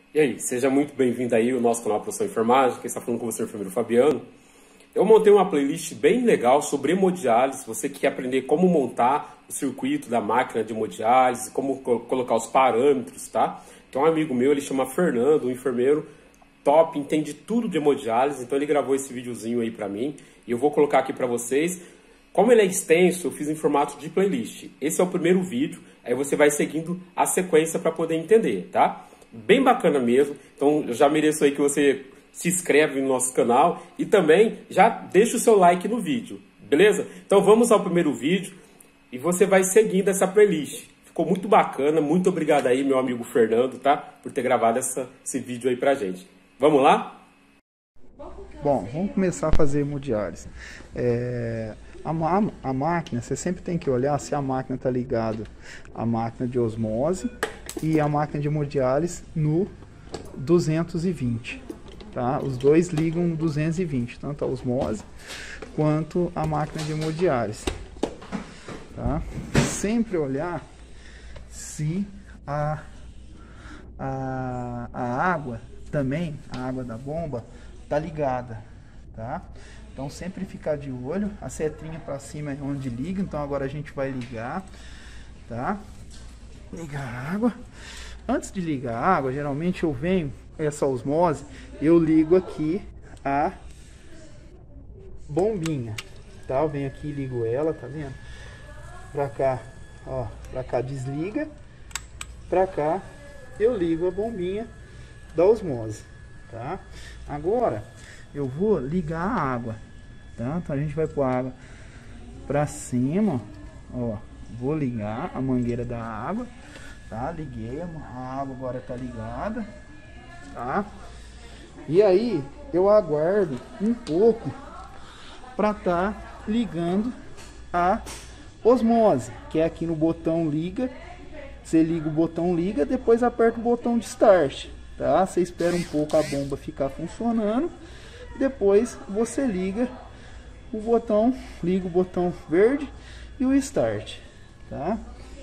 E aí, seja muito bem-vindo aí ao nosso canal Profissão Enfermagem, quem está falando com você é o enfermeiro Fabiano. Eu montei uma playlist bem legal sobre hemodiálise, você que quer aprender como montar o circuito da máquina de hemodiálise, como colocar os parâmetros, tá? Então um amigo meu, ele chama Fernando, um enfermeiro top, entende tudo de hemodiálise, então ele gravou esse videozinho aí pra mim, e eu vou colocar aqui pra vocês. Como ele é extenso, eu fiz em formato de playlist. Esse é o primeiro vídeo, aí você vai seguindo a sequência para poder entender, tá? Bem bacana mesmo, então eu já mereço aí que você se inscreve no nosso canal e também já deixa o seu like no vídeo, beleza? Então vamos ao primeiro vídeo e você vai seguindo essa playlist. Ficou muito bacana, muito obrigado aí meu amigo Fernando, tá? Por ter gravado esse vídeo aí pra gente. Vamos lá? Bom, vamos começar a fazer hemodiálise. A máquina, você sempre tem que olhar se a máquina está ligada à máquina de osmose e a máquina de hemodiálise no 220, tá? Os dois ligam no 220, tanto a osmose quanto a máquina de hemodiálise, tá? Sempre olhar se a água também, a água da bomba, tá ligada, tá? Então sempre ficar de olho, a setinha para cima é onde liga, então agora a gente vai ligar, tá? Ligar a água. Antes de ligar a água, geralmente eu venho essa osmose, eu ligo aqui a bombinha, tá? Eu venho aqui e ligo ela, tá vendo? Pra cá, ó, pra cá desliga, pra cá eu ligo a bombinha da osmose, tá? Agora eu vou ligar a água, tá? Então a gente vai pôr a água pra cima, ó. Vou ligar a mangueira da água, tá? Liguei, a água agora tá ligada, tá? E aí eu aguardo um pouco para tá ligando a osmose, que é aqui no botão liga. Você liga o botão liga, depois aperta o botão de start, tá? Você espera um pouco a bomba ficar funcionando, depois você liga o botão verde e o start, tá?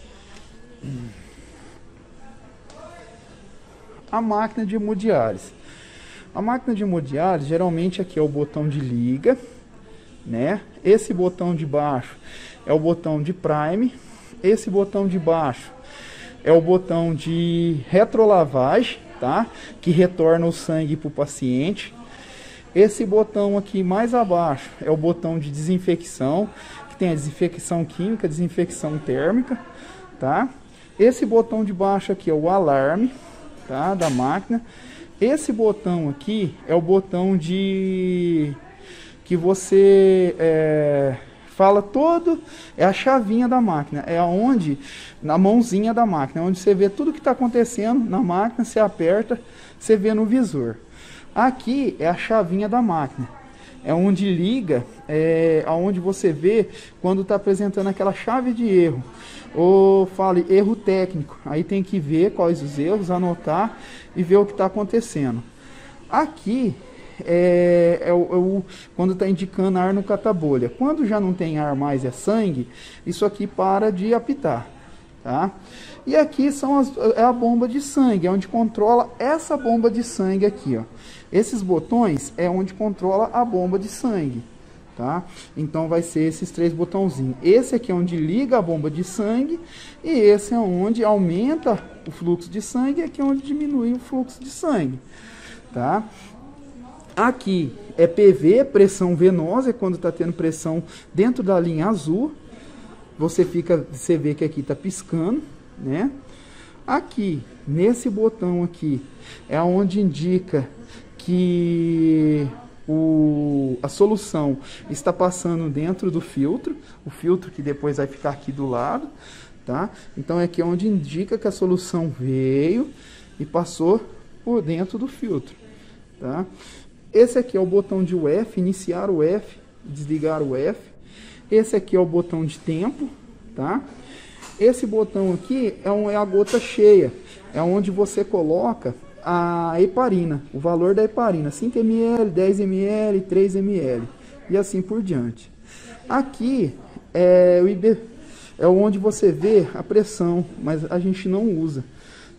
A máquina de hemodiálise. A máquina de hemodiálise, geralmente aqui é o botão de liga, né? Esse botão de baixo é o botão de prime. Esse botão de baixo é o botão de retrolavagem, tá? Que retorna o sangue para o paciente. Esse botão aqui mais abaixo é o botão de desinfecção, que tem a desinfecção química, desinfecção térmica, tá? Esse botão de baixo aqui é o alarme, tá? Da máquina. Esse botão aqui é o botão de que você fala todo, é a chavinha da máquina, é onde na mãozinha da máquina, onde você vê tudo que está acontecendo na máquina, você aperta, você vê no visor. Aqui é a chavinha da máquina, é onde liga, aonde você vê quando está apresentando aquela chave de erro, ou fale erro técnico, aí tem que ver quais os erros, anotar e ver o que está acontecendo. Aqui quando está indicando ar no catabolha. Quando já não tem ar mais, é sangue, isso aqui para de apitar, tá? E aqui é a bomba de sangue, é onde controla essa bomba de sangue aqui, ó. Esses botões é onde controla a bomba de sangue, tá? Então vai ser esses três botãozinhos. Esse aqui é onde liga a bomba de sangue e esse é onde aumenta o fluxo de sangue e aqui é onde diminui o fluxo de sangue, tá? Aqui é PV, pressão venosa, é quando está tendo pressão dentro da linha azul. Você vê que aqui está piscando, né? Aqui, nesse botão aqui, é onde indica que a solução está passando dentro do filtro, o filtro que depois vai ficar aqui do lado, tá? Então é aqui onde indica que a solução veio e passou por dentro do filtro, tá? Esse aqui é o botão de UF, iniciar o UF, desligar o UF. Esse aqui é o botão de tempo, tá? Esse botão aqui é a gota cheia, é onde você coloca a heparina, o valor da heparina, 5 ml, 10 ml, 3 ml e assim por diante. Aqui é onde você vê a pressão, mas a gente não usa,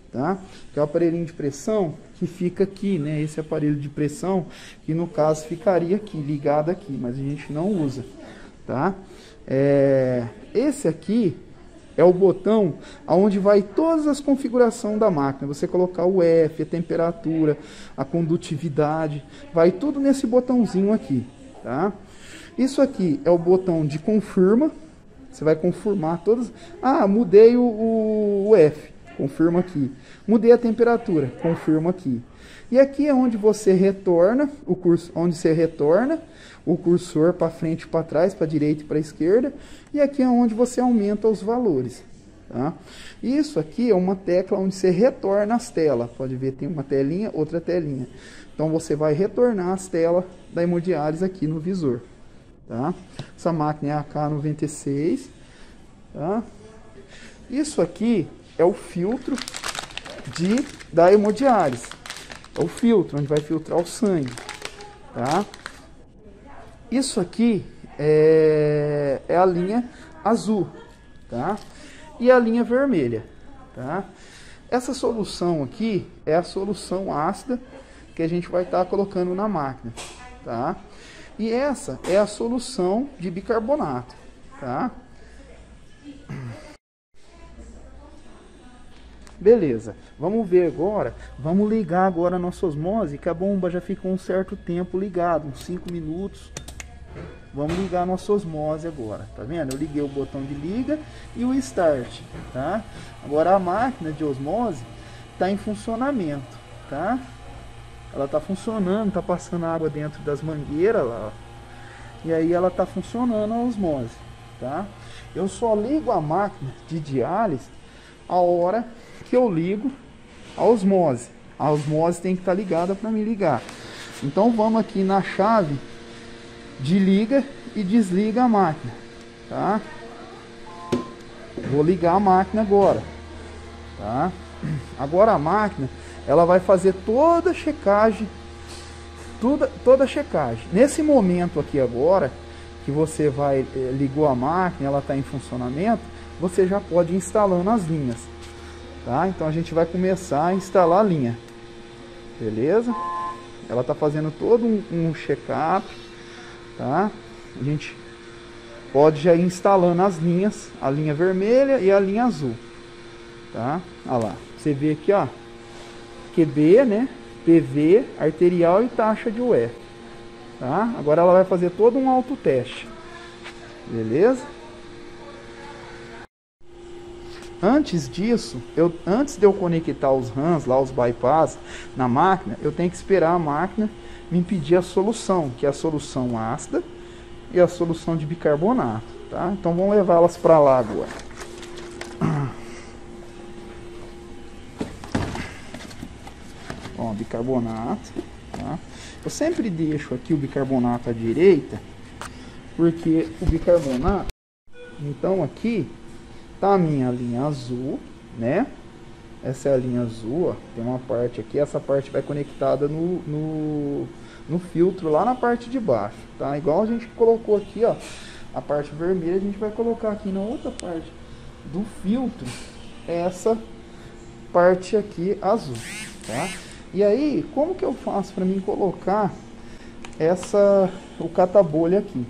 tá? Que é o aparelhinho de pressão que fica aqui, né? Esse aparelho de pressão que no caso ficaria aqui, ligado aqui, mas a gente não usa, tá? Esse aqui é o botão onde vai todas as configurações da máquina. Você colocar o F, a temperatura, a condutividade, vai tudo nesse botãozinho aqui, tá? Isso aqui é o botão de confirma. Você vai confirmar todas. Ah, mudei o F, confirma aqui. Mudei a temperatura, confirma aqui. E aqui é onde você retorna o curso, onde você retorna o cursor para frente e para trás, para direita e para esquerda. E aqui é onde você aumenta os valores, tá? Isso aqui é uma tecla onde você retorna as telas. Pode ver, tem uma telinha, outra telinha. Então você vai retornar as telas da hemodiálise aqui no visor, tá? Essa máquina é a K96, tá? Isso aqui é o filtro da hemodiálise. É o filtro onde vai filtrar o sangue, tá? Isso aqui é a linha azul, tá? E a linha vermelha, tá? Essa solução aqui é a solução ácida que a gente vai estar colocando na máquina, tá? E essa é a solução de bicarbonato, tá? Beleza, vamos ver agora, vamos ligar agora a nossa osmose, que a bomba já ficou um certo tempo ligada, uns 5 minutos. Vamos ligar a nossa osmose agora, tá vendo? Eu liguei o botão de liga e o start, tá? Agora a máquina de osmose está em funcionamento, tá? Ela está funcionando, está passando água dentro das mangueiras lá, ó. E aí ela está funcionando a osmose, tá? Eu só ligo a máquina de diálise a hora que eu ligo a osmose. A osmose tem que estar ligada para me ligar. Então vamos aqui na chave de liga e desliga a máquina, tá? Vou ligar a máquina agora, tá? Agora a máquina, ela vai fazer toda a checagem, toda a checagem. Nesse momento aqui agora, que você ligou a máquina, ela está em funcionamento, você já pode ir instalando as linhas, tá? Então a gente vai começar a instalar a linha, beleza? Ela está fazendo todo um check-up, tá? A gente pode já ir instalando as linhas, a linha vermelha e a linha azul, tá? Olha lá, você vê aqui, ó, QB, né? PV, arterial e taxa de UF, tá? Agora ela vai fazer todo um autoteste, beleza? Antes disso, antes de eu conectar os RAMs, lá os bypass na máquina, eu tenho que esperar a máquina me pedir a solução, que é a solução ácida e a solução de bicarbonato, tá? Então vamos levá-las para lá agora. Ó, bicarbonato, tá? Eu sempre deixo aqui o bicarbonato à direita, porque o bicarbonato, então aqui tá a minha linha azul, né? Essa é a linha azul, ó. Tem uma parte aqui, essa parte vai conectada no filtro lá na parte de baixo, tá? Igual a gente colocou aqui, ó, a parte vermelha, a gente vai colocar aqui na outra parte do filtro essa parte aqui azul, tá? E aí, como que eu faço para mim colocar o cata-bolha aqui?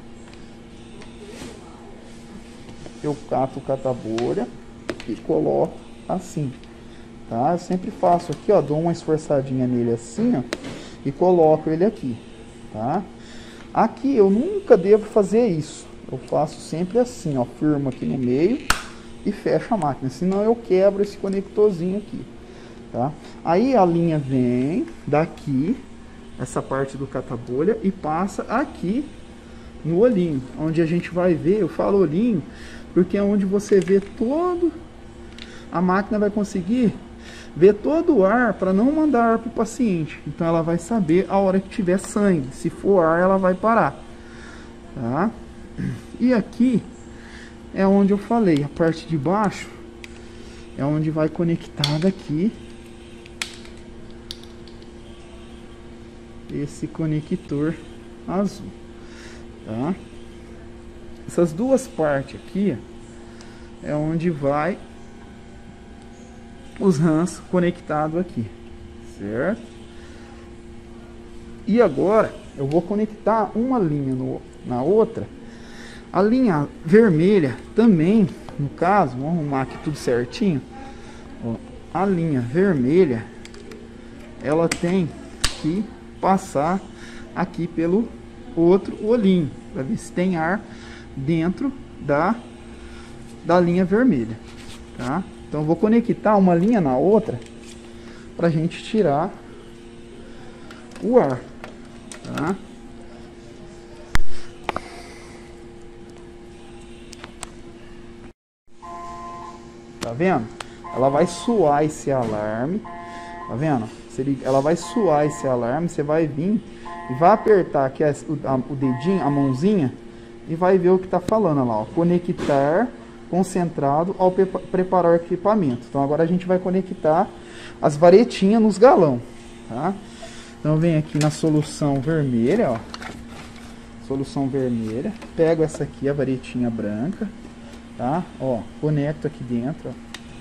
Eu cato o cata-bolha e coloco assim, tá? Eu sempre faço aqui, ó, dou uma esforçadinha nele assim, ó, e coloco ele aqui, tá? Aqui eu nunca devo fazer isso. Eu faço sempre assim, ó, firmo aqui no meio e fecho a máquina, senão eu quebro esse conectorzinho aqui, tá? Aí a linha vem daqui, essa parte do cata-bolha, e passa aqui no olhinho, onde a gente vai ver. Eu falo olhinho porque é onde você vê todo, a máquina vai conseguir ver todo o ar para não mandar ar para o paciente. Então ela vai saber a hora que tiver sangue. Se for ar, ela vai parar, tá? E aqui é onde eu falei, a parte de baixo é onde vai conectar daqui esse conector azul, tá? Essas duas partes aqui é onde vai os rãs conectados aqui, certo? E agora eu vou conectar uma linha na outra. A linha vermelha também, no caso, vamos arrumar aqui tudo certinho. Ó, a linha vermelha, ela tem que passar aqui pelo outro olhinho, para ver se tem ar dentro da linha vermelha, tá? Então eu vou conectar uma linha na outra para a gente tirar o ar, tá? Tá vendo? Ela vai soar esse alarme, tá vendo? Ela vai soar esse alarme, você vai vir e vai apertar aqui o dedinho, a mãozinha, e vai ver o que tá falando lá, ó, conectar concentrado ao preparar o equipamento. Então agora a gente vai conectar as varetinhas nos galão, tá? Então vem aqui na solução vermelha, ó, solução vermelha, pego essa aqui, a varetinha branca, tá? Ó, conecto aqui dentro,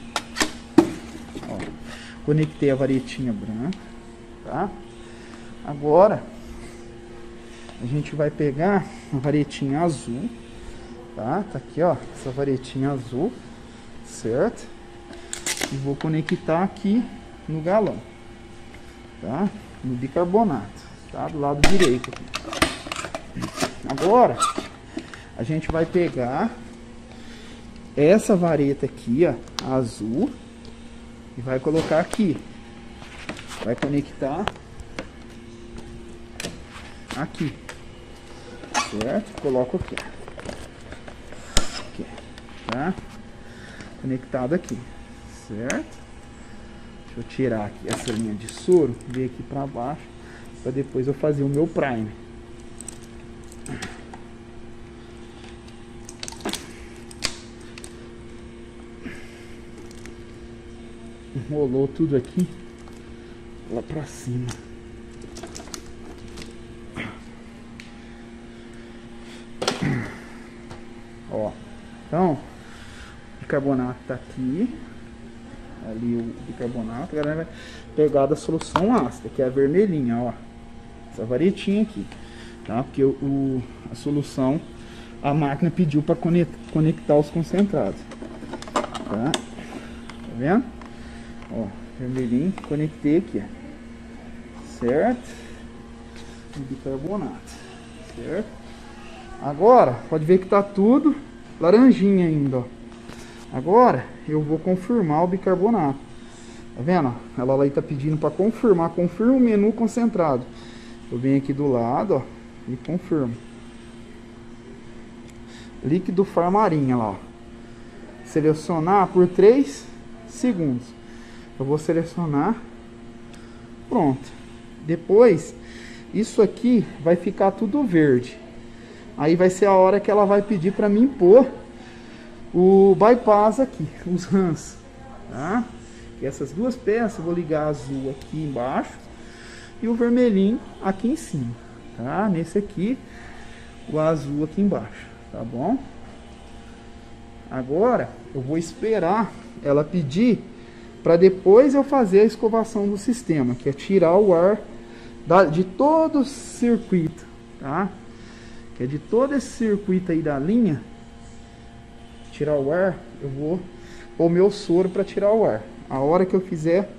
ó, conectei a varetinha branca, tá? Agora a gente vai pegar a varetinha azul, tá? Tá aqui, ó, essa varetinha azul, certo? E vou conectar aqui no galão, tá? No bicarbonato, tá? Do lado direito aqui. Agora a gente vai pegar essa vareta aqui, ó, azul, e vai colocar aqui. Vai conectar aqui, certo? Coloco aqui, tá? Conectado aqui, certo? Deixa eu tirar aqui essa linha de soro, vir aqui para baixo, para depois eu fazer o meu prime. Enrolou tudo aqui lá para cima. Ó, então o bicarbonato tá aqui, ali o bicarbonato. Agora vai pegar da solução ácida, que é a vermelhinha, ó, essa varetinha aqui, tá? Porque a solução, a máquina pediu para conectar os concentrados, tá? Tá vendo? Ó, vermelhinho, conectei aqui, ó, certo? O bicarbonato, certo? Agora, pode ver que tá tudo laranjinha ainda, ó. Agora, eu vou confirmar o bicarbonato. Tá vendo? Ela lá tá pedindo para confirmar. Confirma o menu concentrado. Eu venho aqui do lado, ó, e confirmo. Líquido Farmarinha lá, ó. Selecionar por 3 segundos. Eu vou selecionar. Pronto. Depois, isso aqui vai ficar tudo verde. Aí vai ser a hora que ela vai pedir para mim pôr o bypass aqui, os rãs, tá? E essas duas peças eu vou ligar a azul aqui embaixo e o vermelhinho aqui em cima, tá? Nesse aqui, o azul aqui embaixo, tá bom? Agora eu vou esperar ela pedir para depois eu fazer a escovação do sistema, que é tirar o ar de todo o circuito, tá? Que é de todo esse circuito aí da linha, tirar o ar, eu vou pôr o meu soro para tirar o ar. A hora que eu fizer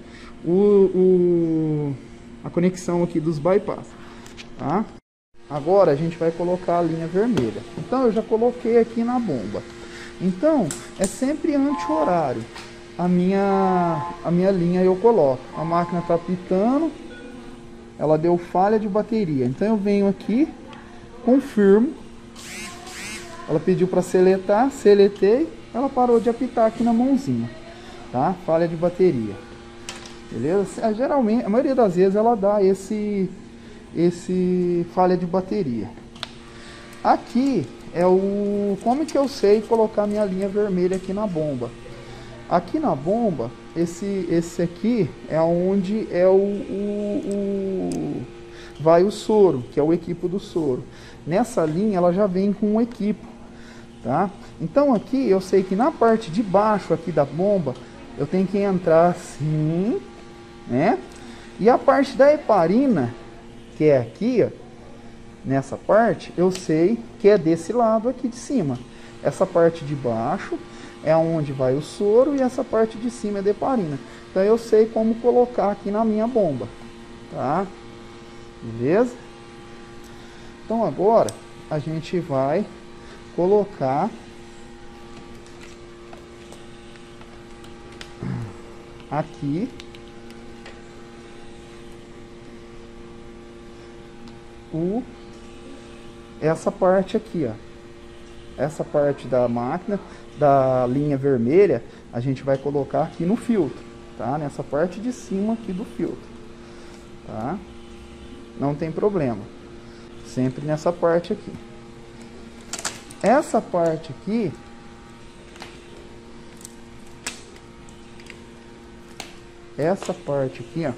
a conexão aqui dos bypass, tá? Agora a gente vai colocar a linha vermelha. Então eu já coloquei aqui na bomba. Então é sempre anti-horário. A minha linha eu coloco. A máquina tá apitando, ela deu falha de bateria. Então eu venho aqui, confirmo. Ela pediu para seletar, seletei, ela parou de apitar aqui na mãozinha, tá? Falha de bateria, beleza? Geralmente, a maioria das vezes ela dá esse falha de bateria. Aqui é como que eu sei colocar minha linha vermelha aqui na bomba. Aqui na bomba, esse aqui é onde é vai o soro, que é o equipo do soro. Nessa linha ela já vem com um equipo, tá? Então aqui eu sei que na parte de baixo aqui da bomba eu tenho que entrar assim, né? E a parte da heparina, que é aqui, ó, nessa parte, eu sei que é desse lado aqui de cima. Essa parte de baixo é onde vai o soro e essa parte de cima é de heparina. Então eu sei como colocar aqui na minha bomba, tá? Beleza? Então agora a gente vai colocar aqui essa parte aqui, ó. Essa parte da máquina, da linha vermelha, a gente vai colocar aqui no filtro, tá? Nessa parte de cima aqui do filtro, tá? Não tem problema. Sempre nessa parte aqui. Essa parte aqui, ó,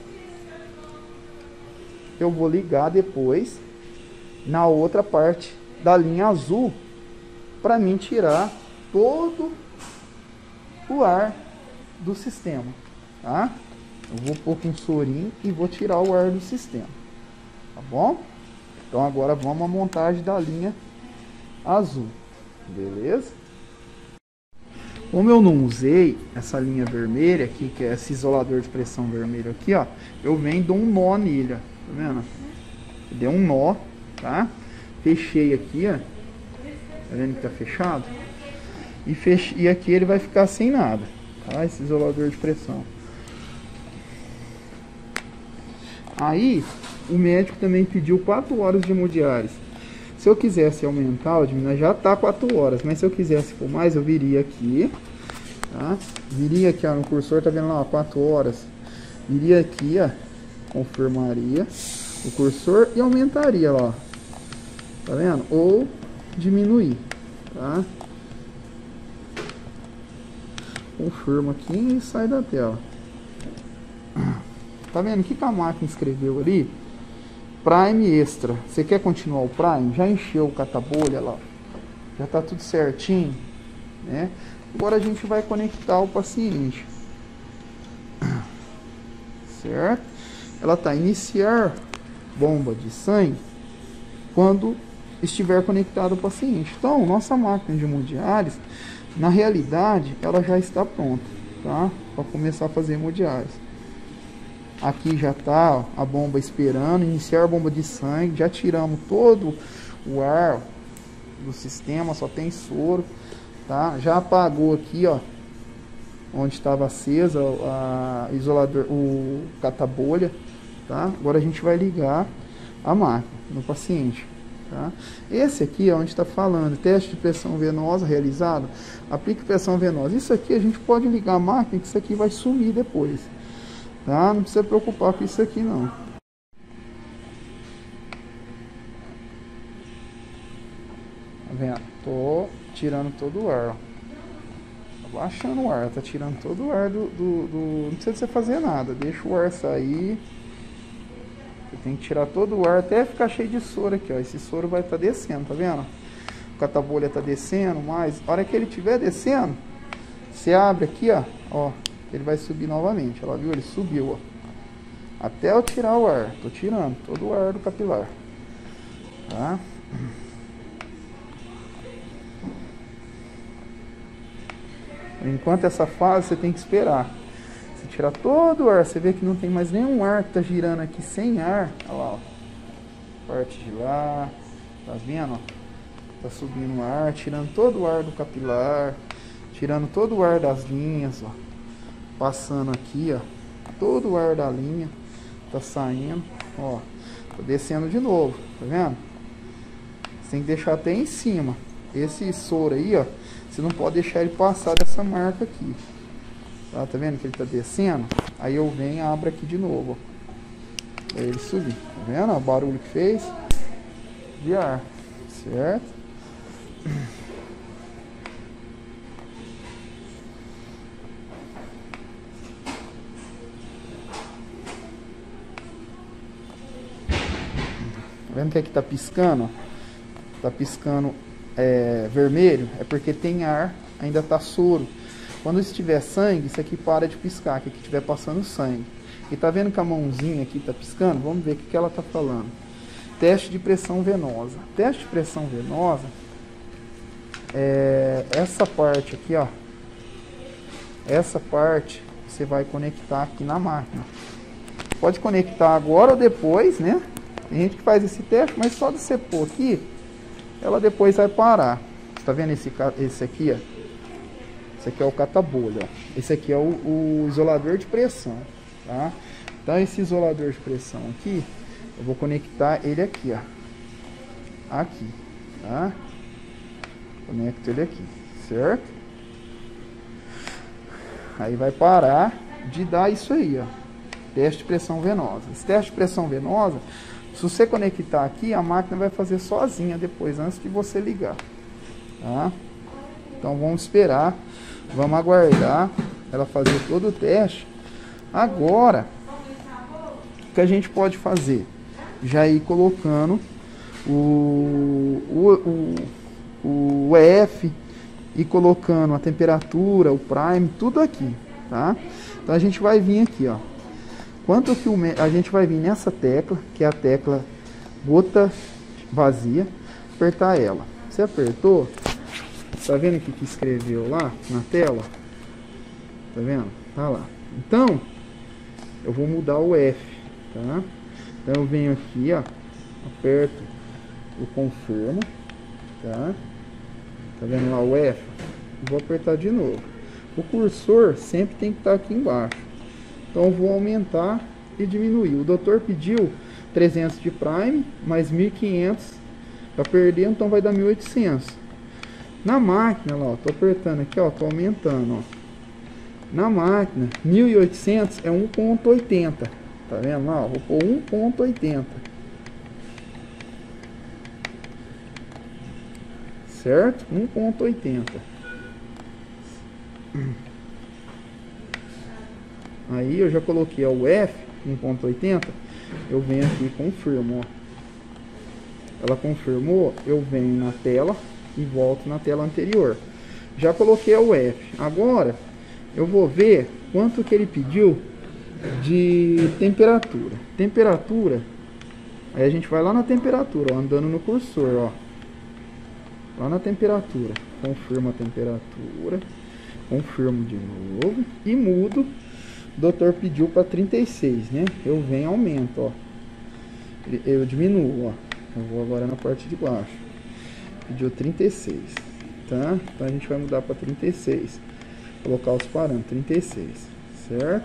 eu vou ligar depois na outra parte da linha azul para mim tirar todo o ar do sistema, tá? Eu vou pôr com um sorinho e vou tirar o ar do sistema, tá bom? Então agora vamos à montagem da linha azul, beleza? Como eu não usei essa linha vermelha aqui, que é esse isolador de pressão vermelho aqui, ó, eu venho e dou um nó nele, ó, tá vendo? Dei um nó, tá? Fechei aqui, ó, tá vendo que tá fechado? E aqui ele vai ficar sem nada, tá? Esse isolador de pressão. Aí, o médico também pediu 4 horas de hemodiálise. Se eu quisesse aumentar ou diminuir, já tá 4 horas, mas se eu quisesse por mais, eu viria aqui, tá? Viria aqui, ó, no cursor, tá vendo lá, ó, 4 horas. Viria aqui, ó, confirmaria o cursor e aumentaria lá, ó. Tá vendo? Ou diminuir, tá? Confirma aqui e sai da tela. Tá vendo? O que a máquina escreveu ali? Prime extra. Você quer continuar o Prime? Já encheu o catabolha lá. Já tá tudo certinho, né? Agora a gente vai conectar o paciente. Certo? Ela tá iniciar bomba de sangue quando estiver conectado o paciente. Então, nossa máquina de hemodiálise, na realidade, ela já está pronta, tá? Para começar a fazer hemodiálise. Aqui já está a bomba esperando, iniciar a bomba de sangue, já tiramos todo o ar do sistema, só tem soro, tá? Já apagou aqui, ó, onde estava acesa a isolador, o catabolha, tá? Agora a gente vai ligar a máquina no paciente, tá? Esse aqui é onde está falando, teste de pressão venosa realizado, aplique pressão venosa. Isso aqui a gente pode ligar a máquina, que isso aqui vai sumir depois. Tá? Não precisa preocupar com isso aqui não. Tá vendo? Tô tirando todo o ar. Tá baixando o ar, tá tirando todo o ar não precisa você fazer nada. Deixa o ar sair. Você tem que tirar todo o ar até ficar cheio de soro aqui, ó. Esse soro vai estar descendo, tá vendo? O catabolha tá descendo, mas a hora que ele estiver descendo, você abre aqui, ó. Ele vai subir novamente. Ela viu? Ele subiu, ó. Até eu tirar o ar. Tô tirando todo o ar do capilar. Tá? Enquanto essa fase, você tem que esperar. Você tirar todo o ar. Você vê que não tem mais nenhum ar que tá girando aqui sem ar. Olha lá, ó. Parte de lá. Tá vendo, ó? Tá subindo o ar. Tirando todo o ar do capilar. Tirando todo o ar das linhas, ó. Passando aqui, ó, todo o ar da linha tá saindo, ó, tô descendo de novo, tá vendo? Você tem que deixar até em cima. Esse soro aí, ó, você não pode deixar ele passar dessa marca aqui, tá vendo que ele tá descendo? Aí eu venho e abro aqui de novo, ó, pra ele subir, tá vendo? O barulho que fez de ar, certo? Vendo que aqui tá piscando? Tá piscando vermelho, é porque tem ar, ainda tá soro. Quando estiver sangue, isso aqui para de piscar, que aqui estiver passando sangue. E tá vendo que a mãozinha aqui tá piscando? Vamos ver o que ela tá falando. Teste de pressão venosa. Teste de pressão venosa é essa parte aqui, ó. Essa parte você vai conectar aqui na máquina. Pode conectar agora ou depois, né? Tem gente que faz esse teste, mas só de você pôr aqui, ela depois vai parar. Você tá vendo esse aqui, ó? Esse aqui é o cata-bolha, ó. Esse aqui é o isolador de pressão, tá? Então esse isolador de pressão aqui, eu vou conectar ele aqui, ó. Aqui, tá? Conecto ele aqui, certo? Aí vai parar de dar isso aí, ó. Teste de pressão venosa. Esse teste de pressão venosa, se você conectar aqui, a máquina vai fazer sozinha depois, antes de você ligar, tá? Então vamos esperar, vamos aguardar ela fazer todo o teste. Agora, o que a gente pode fazer? Já ir colocando o EF e colocando a temperatura, o prime, tudo aqui, tá? Então a gente vai vir aqui, ó. Quanto que a gente vai vir nessa tecla, que é a tecla gota vazia, apertar ela. Você apertou, tá vendo o que escreveu lá na tela? Tá vendo? Tá lá. Então, eu vou mudar o F, tá? Então eu venho aqui, ó, aperto o confirma, tá? Tá vendo lá o F? Vou apertar de novo. O cursor sempre tem que estar aqui embaixo. Então eu vou aumentar e diminuir. O doutor pediu 300 de prime, mais 1500 para perder, então vai dar 1800. Na máquina, lá, ó, tô apertando aqui, ó, tô aumentando, ó. Na máquina, 1800 é 1.80. Tá vendo lá? Ó, vou pôr 1.80. Certo? 1.80. Aí eu já coloquei o F 1.80. Eu venho aqui e confirmo, ó. Ela confirmou, eu venho na tela e volto na tela anterior. Já coloquei o F. Agora eu vou ver quanto que ele pediu de temperatura. Temperatura. Aí a gente vai lá na temperatura, ó, andando no cursor, ó. Lá na temperatura. Confirma a temperatura. Confirmo de novo e mudo. O doutor pediu para 36, né? Eu venho e aumento, ó. Eu diminuo, ó. Eu vou agora na parte de baixo. Pediu 36, tá? Então a gente vai mudar para 36. Colocar os parâmetros, 36, certo?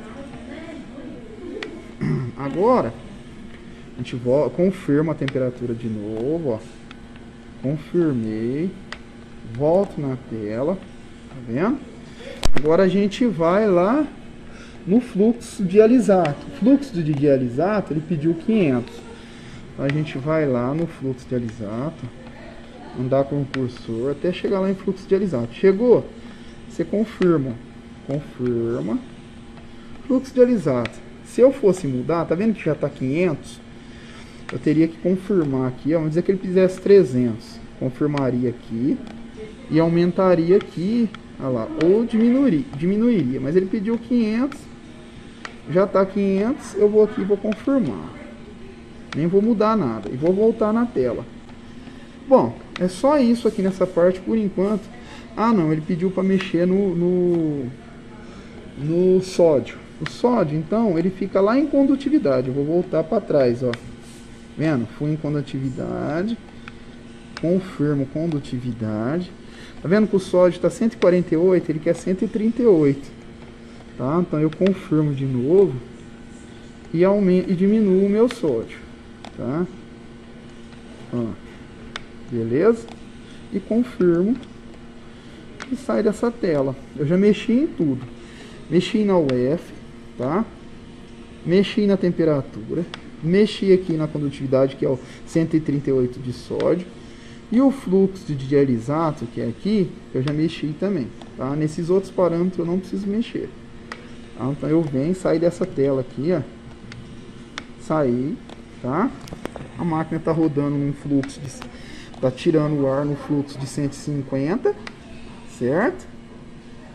Agora, a gente confirma a temperatura de novo, ó. Confirmei. Volto na tela, tá vendo? Agora a gente vai lá no fluxo de alisato. O fluxo de dialisato, ele pediu 500. Então a gente vai lá no fluxo de alisato, andar com o cursor até chegar lá em fluxo de alisato. Chegou? Você confirma. Confirma. Fluxo de alisato. Se eu fosse mudar, tá vendo que já está 500? Eu teria que confirmar aqui, ó, vamos dizer que ele fizesse 300. Confirmaria aqui e aumentaria aqui, olha lá, ou diminuiria, mas ele pediu 500, já está 500, eu vou aqui e vou confirmar. Nem vou mudar nada e vou voltar na tela. Bom, é só isso aqui nessa parte por enquanto. Ah não, ele pediu para mexer no sódio. O sódio, então, ele fica lá em condutividade. Eu vou voltar para trás, ó. Vendo? Fui em condutividade. Confirmo condutividade. Tá vendo que o sódio está 148, ele quer 138. Tá? Então eu confirmo de novo e aumento e diminuo o meu sódio, tá? Ó. Beleza? E confirmo e sai dessa tela. Eu já mexi em tudo. Mexi na UF, tá? Mexi na temperatura, mexi aqui na condutividade, que é o 138 de sódio. E o fluxo de dialisato, que é aqui, eu já mexi também, tá? Nesses outros parâmetros eu não preciso mexer. Tá? Então eu venho e saio dessa tela aqui, ó. Saí, tá? A máquina tá rodando num fluxo de... tá tirando o ar no fluxo de 150, certo?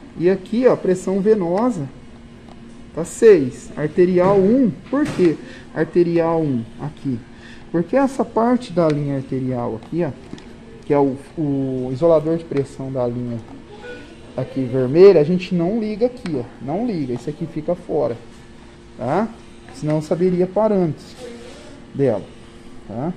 E aqui, ó, pressão venosa tá 6, arterial 1. Por que arterial 1 aqui? Porque essa parte da linha arterial aqui, ó, que é o isolador de pressão da linha aqui vermelha, a gente não liga aqui, ó, não liga, isso aqui fica fora, tá? Senão eu saberia parâmetros dela, tá?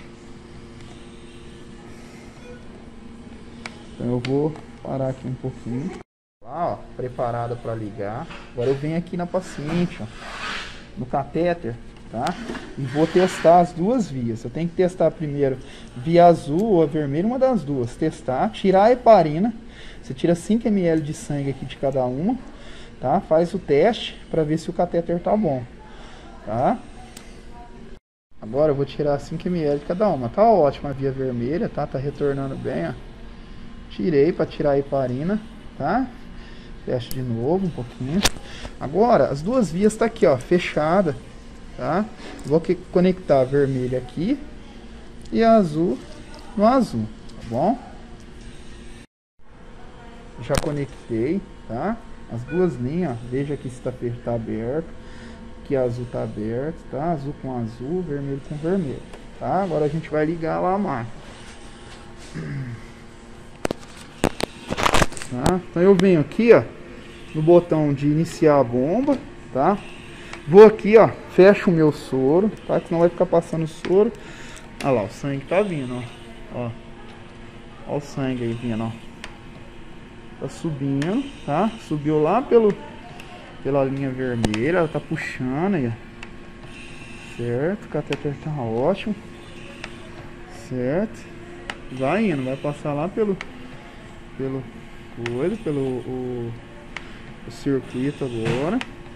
Então eu vou parar aqui um pouquinho. Lá, ó, preparada para ligar. Agora eu venho aqui na paciente, ó, no catéter, tá? E vou testar as duas vias. Eu tenho que testar primeiro via azul ou a vermelha, uma das duas. Testar, tirar a heparina. Você tira 5 ml de sangue aqui de cada uma, tá? Faz o teste para ver se o catéter tá bom, tá? Agora eu vou tirar 5 ml de cada uma. Tá ótima a via vermelha, tá? Tá retornando bem, ó. Tirei para tirar a heparina, tá? Fecha de novo um pouquinho. Agora as duas vias tá aqui, ó, fechada, tá? Vou conectar a vermelha aqui e a azul no azul, tá bom? Já conectei, tá? As duas linhas, ó, veja aqui se tá aberto, que azul tá aberto, tá? Azul com azul, vermelho com vermelho, tá? Agora a gente vai ligar lá a máquina. Tá? Então eu venho aqui, ó, no botão de iniciar a bomba, tá? Vou aqui, ó, fecho o meu soro, tá? Que não vai ficar passando soro. Olha lá, o sangue tá vindo, ó. Ó o sangue aí vindo, ó. Tá subindo, tá? Subiu lá pela linha vermelha, ela tá puxando aí, ó. Certo, o catéter tá ótimo. Certo. Vai indo, vai passar lá pelo circuito agora.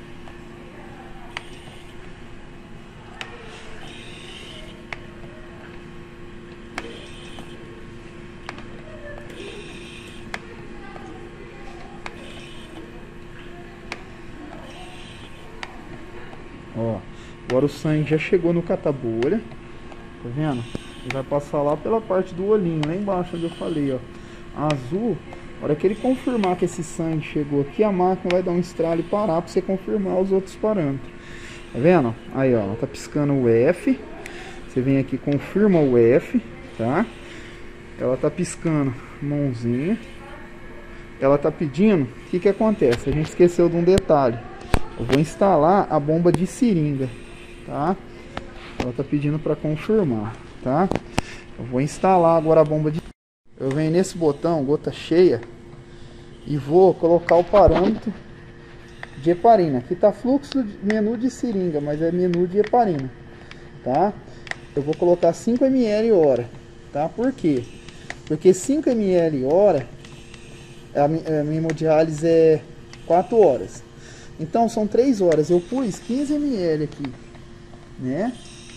Ó, agora o sangue já chegou no cata-bolha, tá vendo? Ele vai passar lá pela parte do olhinho, lá embaixo onde eu falei, ó. Azul, na hora que ele confirmar que esse sangue chegou aqui, a máquina vai dar um estralo e parar para você confirmar os outros parâmetros. Tá vendo? Aí, ó, ela tá piscando o F. Você vem aqui, confirma o F, tá? Ela tá piscando mãozinha. Ela tá pedindo, o que que acontece? A gente esqueceu de um detalhe. Eu vou instalar a bomba de seringa, tá? Ela tá pedindo para confirmar, tá? Eu vou instalar agora a bomba de... Eu venho nesse botão, gota cheia, e vou colocar o parâmetro de heparina. Aqui tá fluxo de menu de seringa, mas é menu de heparina, tá? Eu vou colocar 5 ml hora, tá? Por quê? Porque 5 ml hora, a minha hemodiálise é 4 horas. Então são 3 horas. Eu pus 15 ml aqui, né?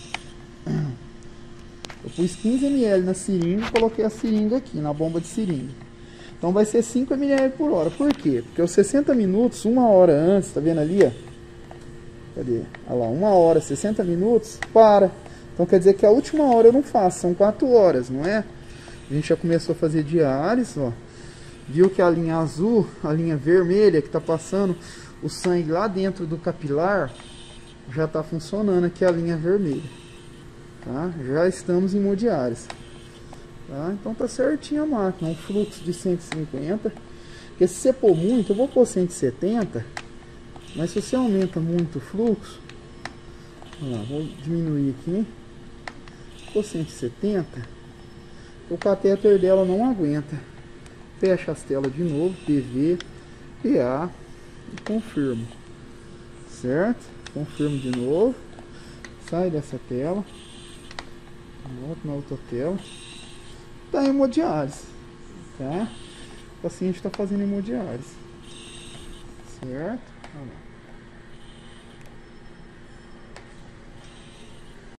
Eu pus 15 ml na seringa e coloquei a seringa aqui, na bomba de seringa. Então vai ser 5 ml por hora. Por quê? Porque os 60 minutos, 1 hora antes, tá vendo ali, ó? Cadê? Olha lá, 1 hora, 60 minutos, para. Então quer dizer que a última hora eu não faço, são 4 horas, não é? A gente já começou a fazer diálise, ó. Viu que a linha azul, a linha vermelha que tá passando o sangue lá dentro do capilar, já tá funcionando aqui a linha vermelha. Tá? Já estamos em hemodiálise, tá? Então tá certinho a máquina, um fluxo de 150, porque se você pôr muito, eu vou pôr 170, mas se você aumenta muito o fluxo, ó, vou diminuir aqui, pôr 170, o catéter dela não aguenta. Fecha as telas de novo, PV, PA, e confirmo, certo? Confirmo de novo, sai dessa tela, volto na outra tela, tá em hemodiálise, tá? O paciente está fazendo hemodiálise, certo? Olha lá.